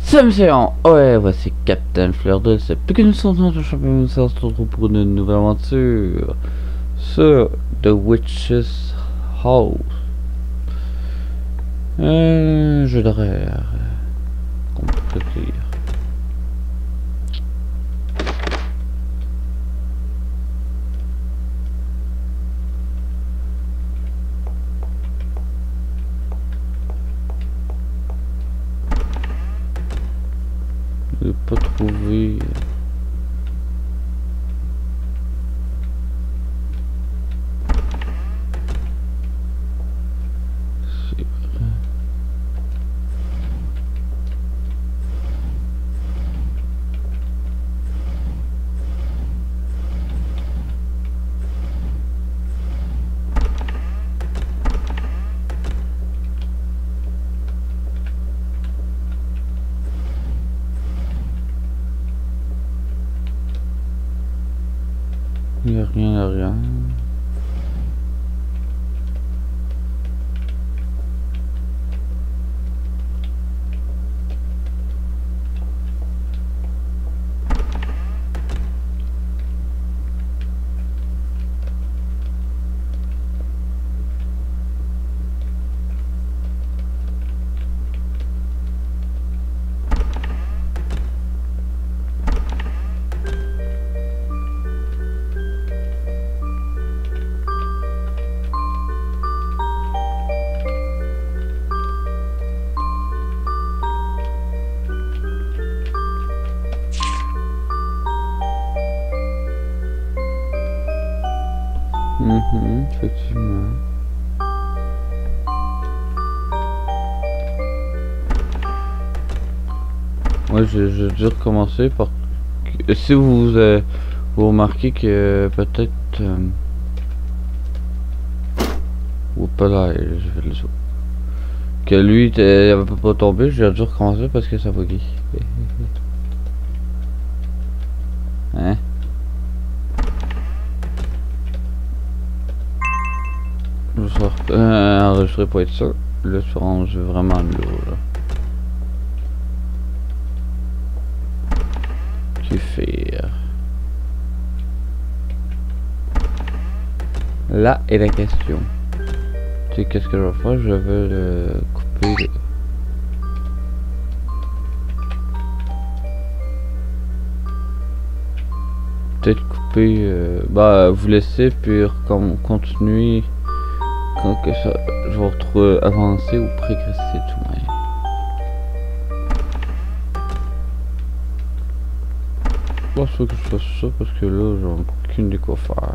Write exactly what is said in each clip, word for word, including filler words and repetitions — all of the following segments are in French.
Salut monsieur, ouais, voici Captain Fleur de ce plus que nous sommes de champion, nous sommes pour une nouvelle aventure sur The Witch's House. Un jeu d'horaire, qu'on peut dire. Je n'ai pas trouvé. Il n'y a rien, il n'y a rien. Mhm, effectivement. Ouais, je, je dû recommencer par. Si vous euh, vous remarquez que peut-être euh... ou pas là, je vais le jouer. Que lui, il avait pas tombé, j'ai dû recommencer parce que ça buguait. Hein? Je sors euh, enregistrer pour être sûr. Là, je range vraiment lourd là. Que faire? Là est la question. Tu sais qu'est-ce que je vais faire? Je vais le couper. Le... Peut-être couper. Euh... Bah, vous laisser puis continuer. Quand que ça, je vais retrouver avancer ou progresser tout même. Bon, c'est que je fasse ça parce que là, j'ai aucune idée quoi faire.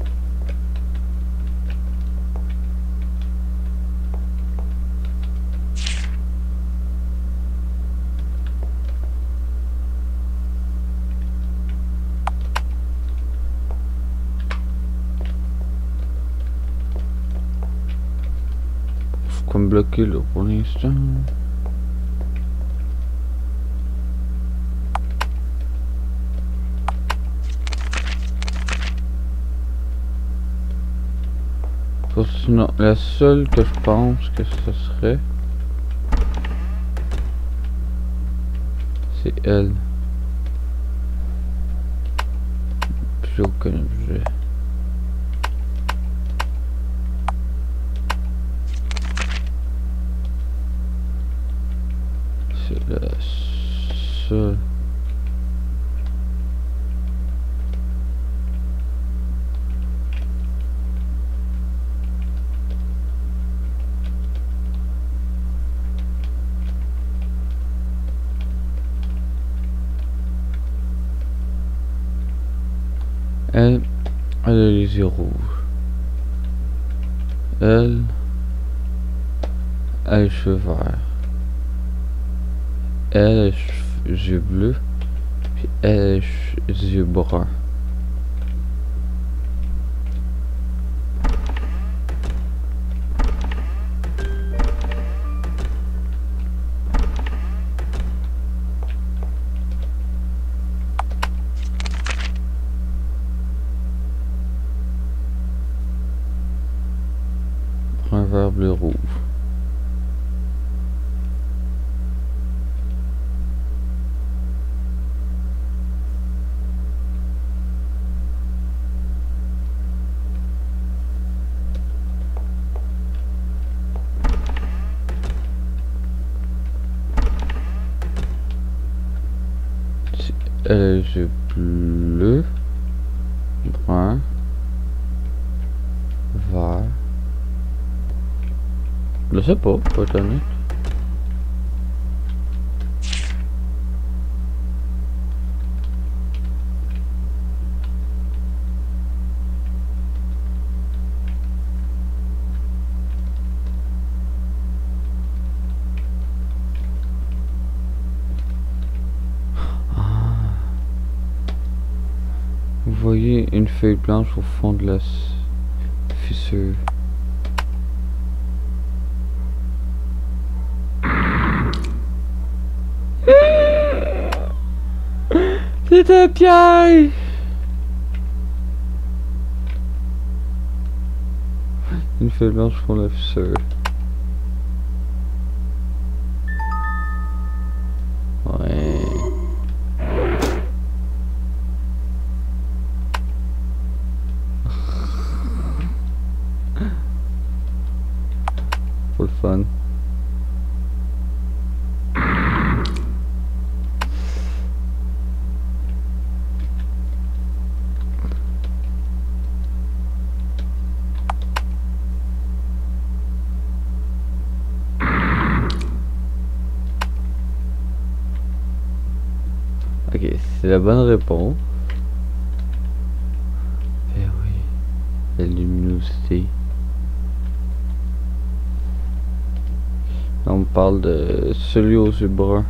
Faut qu'on me bloque là pour l'instant. Sinon, la seule que je pense que ce serait, c'est elle. J'ai aucun objet. C'est la seule. Elle, elle a les yeux rouges. Elle, elle a les cheveux verts. Elle a les yeux bleus. Puis elle a les yeux bruns. Un vert bleu rouge. Elle a les yeux bleus, brun, vert. Je sais pas, pour être honnête. Vous voyez une feuille blanche au fond de la fissure. C'est un piège! Une feuille blanche au fond de la fissure. Ouais. Pour le fun. Ok, c'est la bonne réponse. Eh oui, la luminosité. On parle de celui aux yeux bruns.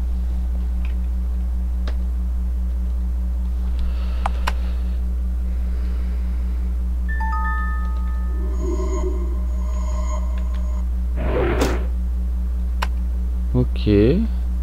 Ok.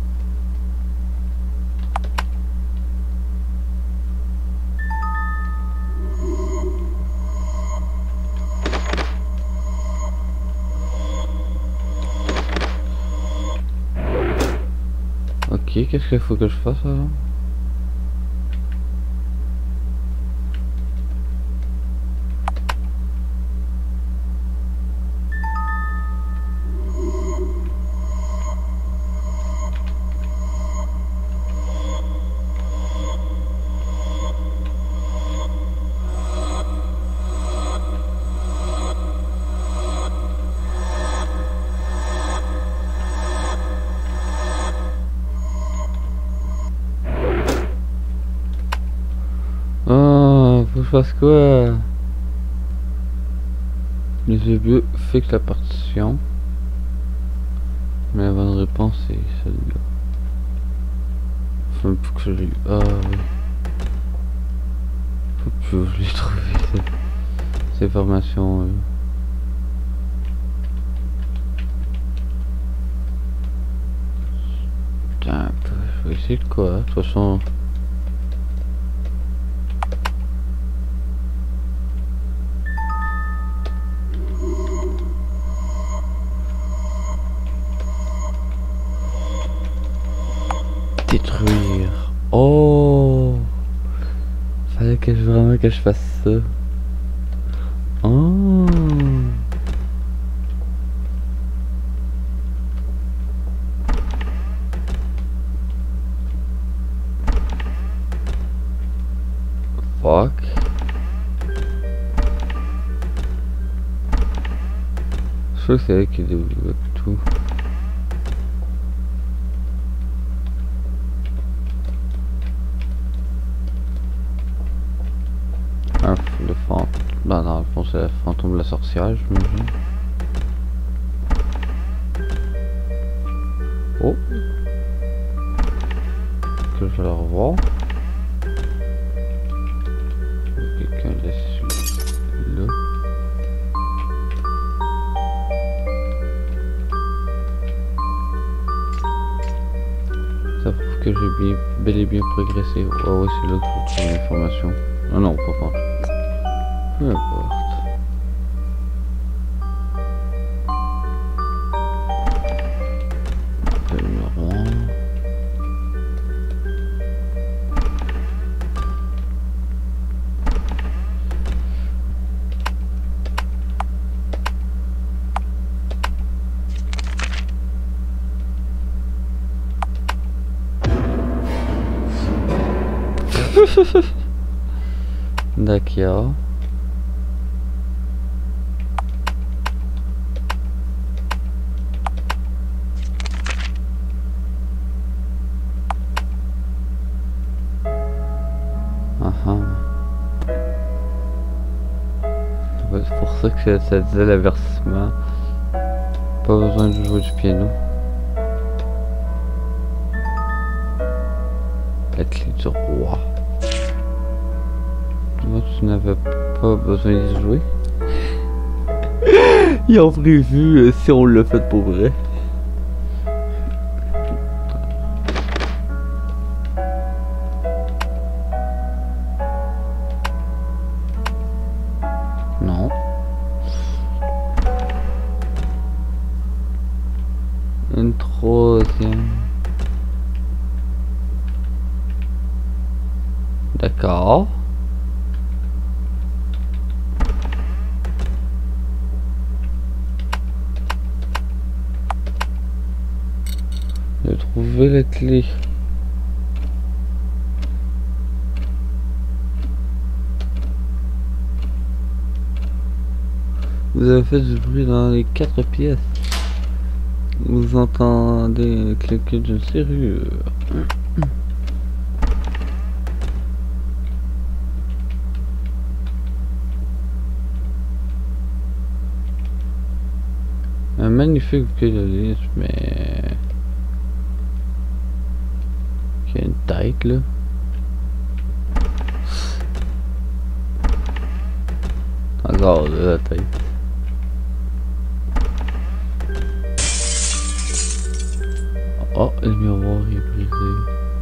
Ok, qu'est-ce qu'il faut que je fasse alors? Oh, faut que je fasse quoi? Les yeux bleus fixent la partition. Mais la bonne réponse c'est celle-là. Faut que je l'ai. Ah oui. Faut que je l'ai trouvé cette, cette information. Euh. Putain, je vais essayer de quoi? De toute façon. Détruire. Oh, fallait que je vraiment que je fasse ça. Oh. Fuck. Je crois que c'est elle qui développe tout. Un, le fantôme. Bah, dans le fond, c'est le fantôme de la sorcière, j'imagine. Oh. Que je vais le revoir. Quelqu'un dessus. Là. Ça prouve que j'ai bien, bel et bien progressé. Ah ouais, c'est là que je trouve l'information. Ah non, pas pas. Peu importe. Le miroir. D'accord. Ah ah. Ouais, c'est pour ça que ça disait l'avertissement. Pas besoin de jouer du piano. La clé du roi. Moi, tu n'avais pas besoin d'y jouer. Ils ont prévu euh, si on l'a fait pour vrai. Non. Une troisième. D'accord. J'ai trouvé la clé. Vous avez fait du bruit dans les quatre pièces. Vous entendez cliquer d'une serrure. Un magnifique bouquet de lys, mais... qui a une tête là. Encore là, la tête. Oh, le miroir est brisé.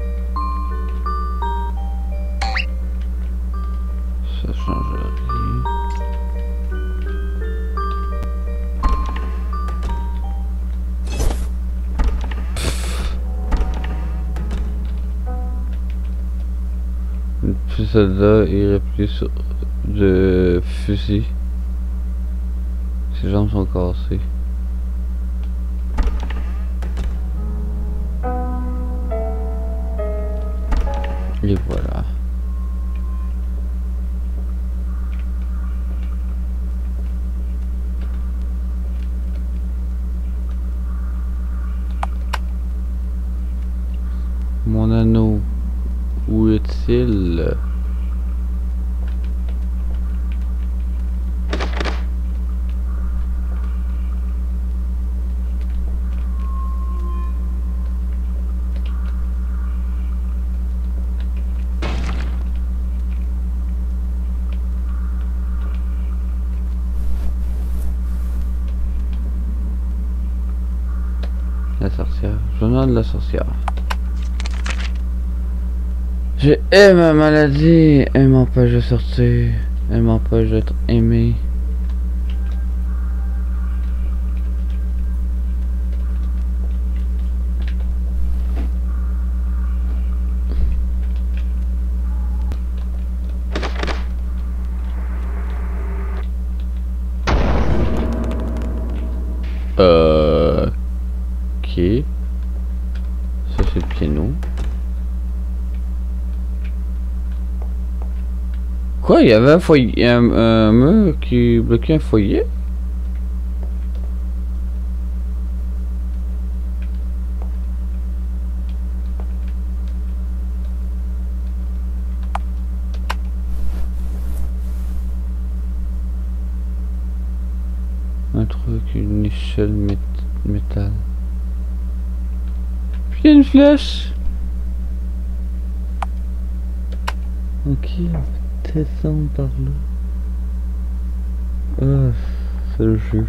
Ça change rien. Puis celle-là est repliée sur le fusil. Ses jambes sont cassées. Et voilà. Mon anneau, où est-il? La sorcière. Journal de la sorcière. Je hais ma maladie. Elle m'empêche de sortir. Elle m'empêche d'être aimé. Euh... Ok. Ça c'est le piano. Quoi? Il y avait un foyer, un, un mur qui bloquait un foyer? Un truc, une échelle mét métal. Puis il y a une flèche. Ok, on peut descendre par là. Ah, ce jeu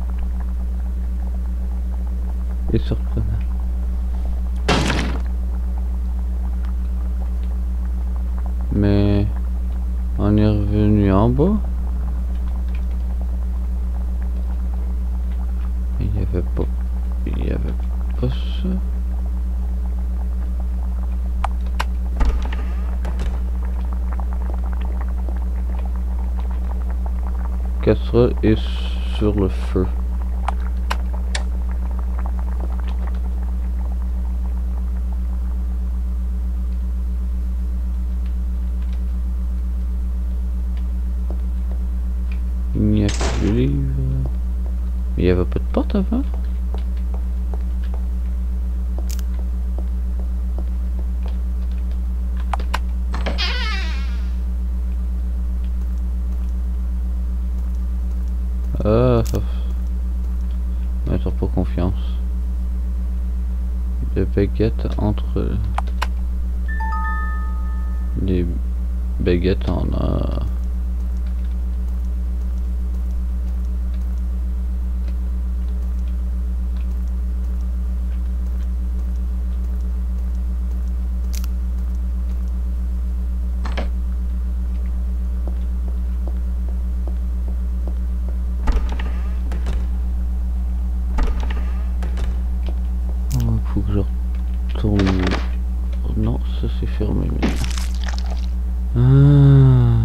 est surprenant. Mais on est revenu en bas. Il y avait pas, il y avait pas ça. Casserole est sur le feu. Il y avait pas de porte avant? Ah, ça... Mais t'as pas confiance. Des baguettes entre... Des baguettes en a... Faut que je retourne... Non, ça c'est fermé. Mais... Ah.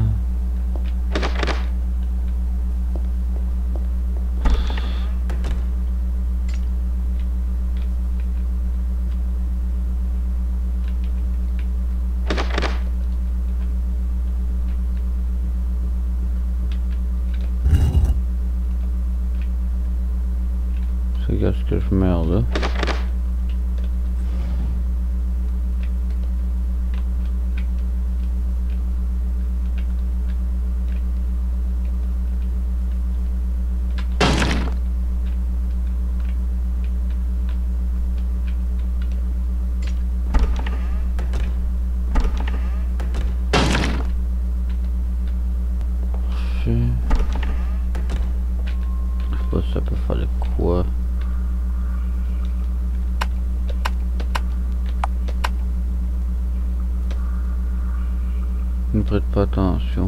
C'est gars que je merde. Ça peut faire le quoi? Ne prête pas attention.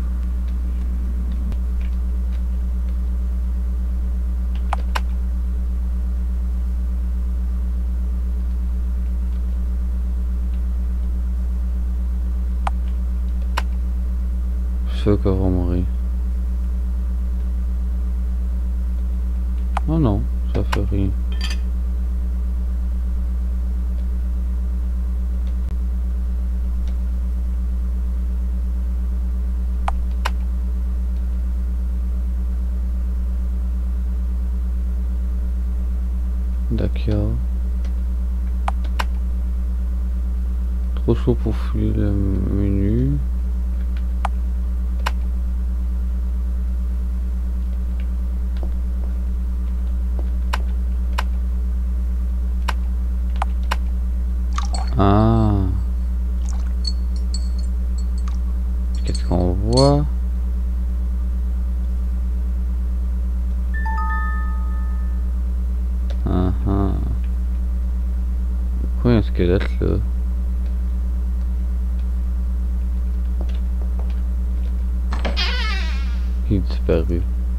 Je sais qu'elle va mourir. Oh non, ça fait rien. D'accord. Trop chaud pour fouiller le menu. Ah. Qu'est-ce qu'on voit? Ah ah. Pourquoi il y a un squelette là? Il est disparu.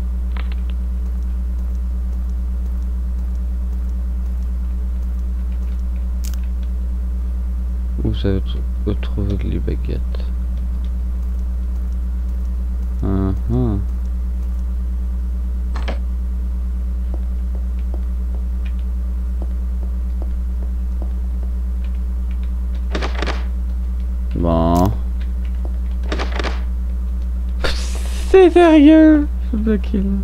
Vous avez retrouvé les baguettes. Uh -huh. Bon. C'est sérieux? Je suis bloqué là.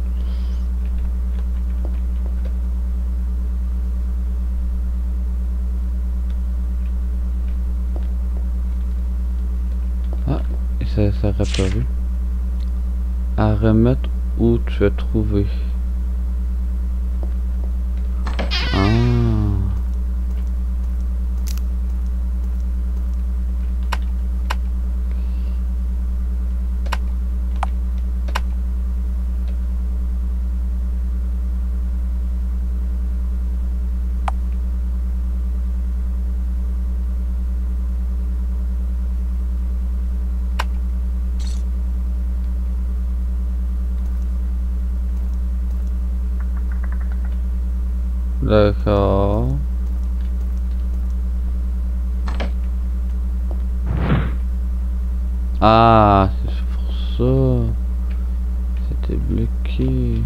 Ça, ça aurait paru. À remettre où tu as trouvé. Ah. D'accord. Ah, c'est pour ça. C'était bloqué.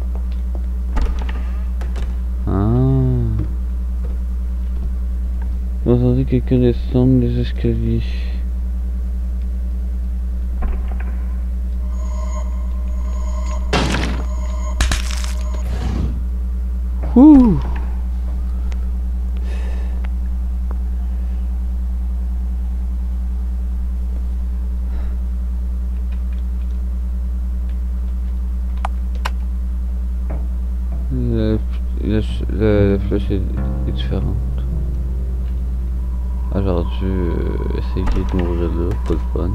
Ah. Vous entendez quelqu'un descendre les escaliers. Ouh. La, la, la, la flèche est, est différente. Alors dû euh, essayer de m'ouvrir là, pas le fun.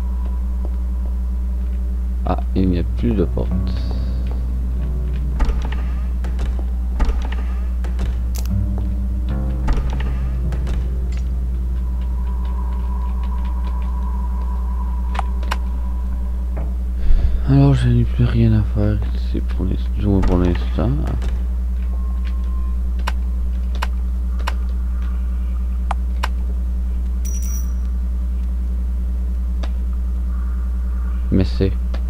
Ah, il n'y a plus de porte. Alors je n'ai plus rien à faire ici pour l'instant, pour l'instant. Mais c'est...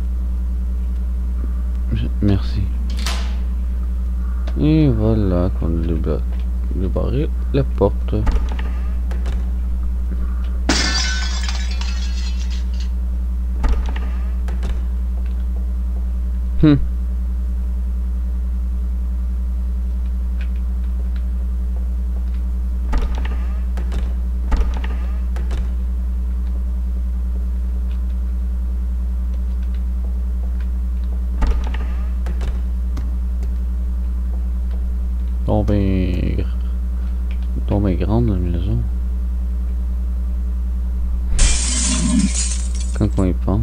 Merci. Et voilà qu'on a débarré la porte. Hmm. Donc ben... Donc ben grande la maison. Quand on y pense.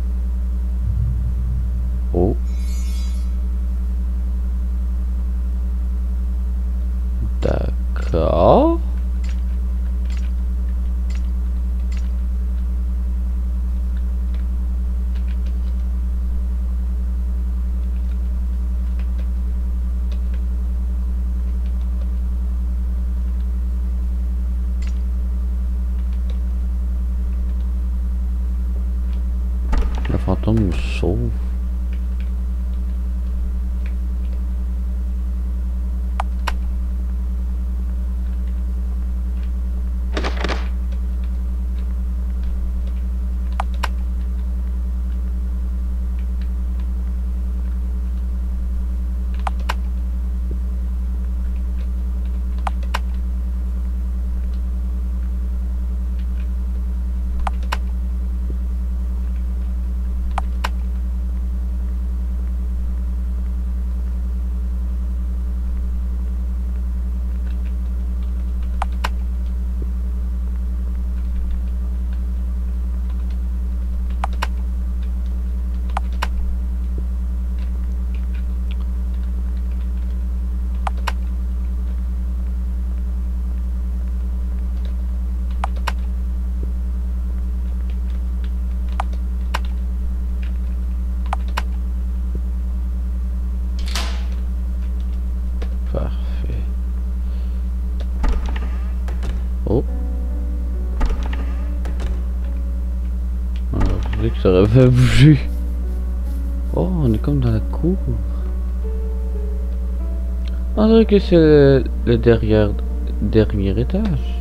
Oh. D'accord. Le fantôme nous sauve. Parfait. Oh. Alors, je dis que ça aurait fait bouger. Oh, on est comme dans la cour. On dirait que c'est le, le derrière, dernier étage.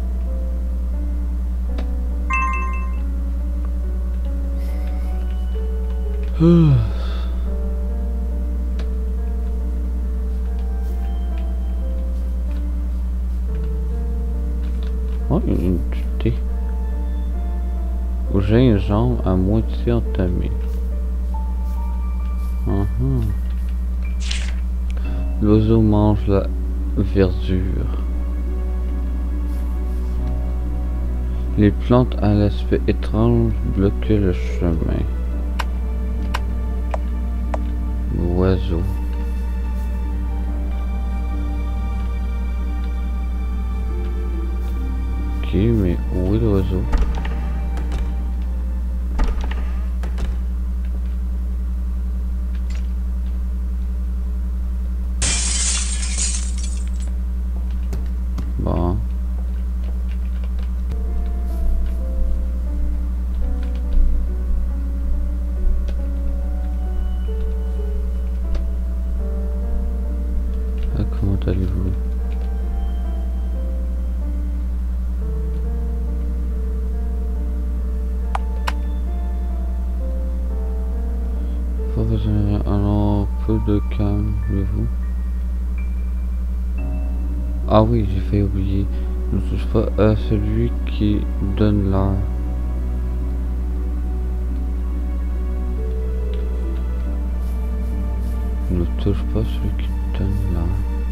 Oh. Oh, une thé. Au gingembre à moitié entamé. Uh-huh. L'oiseau mange la verdure. Les plantes à l'aspect étrange bloquaient le chemin. L'oiseau. Ok, mais où est l'oiseau? Bon. Ah, comment allez-vous? besoin alors peu de calmez-vous. Ah oui, j'ai fait oublier. Ne touche pas à celui qui donne l'air. Ne touche pas celui qui donne l'air.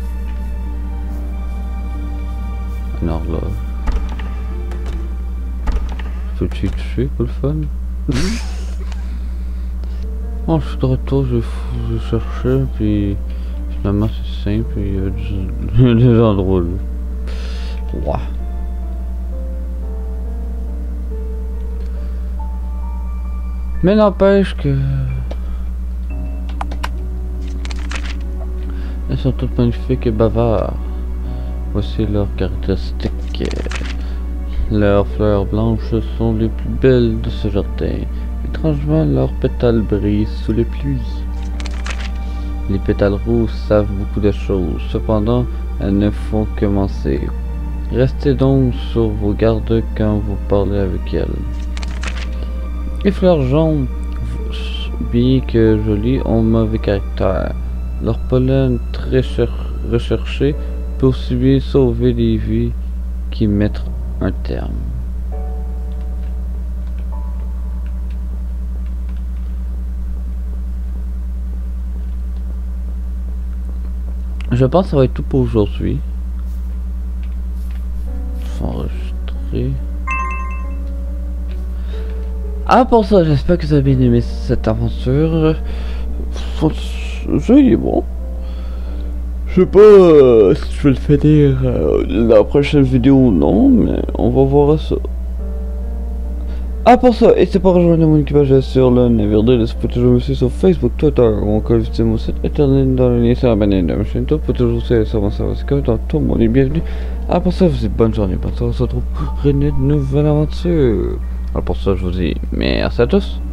Une horloge. Peux-tu y toucher pour le fun? Oh, je suis de retour, je, je cherchais, puis finalement c'est simple, il y a des, des endroits là. Ouais. Mais n'empêche que... Elles sont toutes magnifiques et bavardes. Voici leurs caractéristiques. Leurs fleurs blanches sont les plus belles de ce jardin. Étrangement, leurs pétales brillent sous les pluies. Les pétales rouges savent beaucoup de choses. Cependant, elles ne font que mentir. Restez donc sur vos gardes quand vous parlez avec elles. Les fleurs jaunes, bien que jolies, ont mauvais caractère. Leur pollen très recherché peut aussi bien sauver des vies qui mettent un terme. Je pense que ça va être tout pour aujourd'hui. Enregistré. Ah, pour ça, j'espère que vous avez bien aimé cette aventure. C'est bon. Je sais pas euh, si je vais le finir euh, la prochaine vidéo ou non, mais on va voir ça. Ah, pour ça, n'hésitez pas à rejoindre mon équipage sur le navire de l'Est. Vous pouvez toujours me suivre sur Facebook, Twitter ou encore visiter mon site internet dans le lien sur la bannière de ma chaîne. Vous pouvez toujours aller sur mon serveur, c'est comme dans tout le monde est bienvenu. Ah, pour ça, je vous dis bonne journée, bonne soirée, on se retrouve pour une nouvelle aventure. Alors pour ça, je vous dis merci à tous.